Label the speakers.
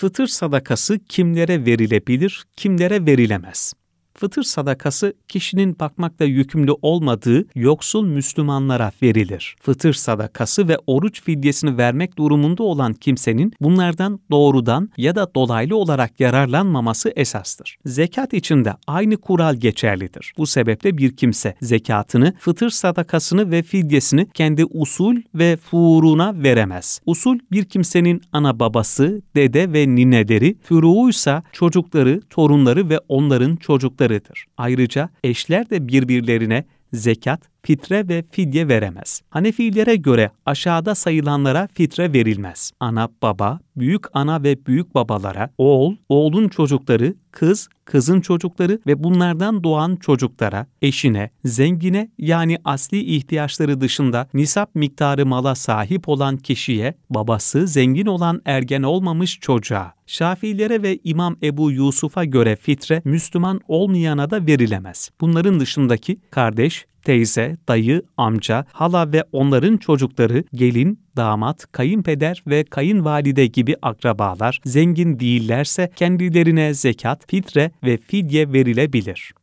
Speaker 1: Fıtır sadakası kimlere verilebilir, kimlere verilemez? Fıtır sadakası kişinin bakmakla yükümlü olmadığı yoksul Müslümanlara verilir. Fıtır sadakası ve oruç fidyesini vermek durumunda olan kimsenin bunlardan doğrudan ya da dolaylı olarak yararlanmaması esastır. Zekat için de aynı kural geçerlidir. Bu sebeple bir kimse zekatını, fıtır sadakasını ve fidyesini kendi usul ve furuğuna veremez. Usul bir kimsenin ana babası, dede ve nineleri, furuğuysa çocukları, torunları ve onların çocukları. Ayrıca eşler de birbirlerine zekat, fitre ve fidye veremez. Hanefilere göre aşağıda sayılanlara fitre verilmez. Ana, baba, büyük ana ve büyük babalara, oğul, oğlun çocukları, kız, kızın çocukları ve bunlardan doğan çocuklara, eşine, zengine yani asli ihtiyaçları dışında nisap miktarı mala sahip olan kişiye, babası zengin olan ergen olmamış çocuğa. Şafilere ve İmam Ebu Yusuf'a göre fitre Müslüman olmayana da verilemez. Bunların dışındaki kardeş, teyze, dayı, amca, hala ve onların çocukları, gelin, damat, kayınpeder ve kayınvalide gibi akrabalar zengin değillerse kendilerine zekat, fitre ve fidye verilebilir.